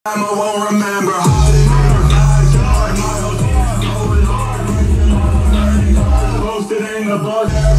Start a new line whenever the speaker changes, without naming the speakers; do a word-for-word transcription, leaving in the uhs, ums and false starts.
I won't remember hiding in her backyard. My hotel, going hard, posted in the bus.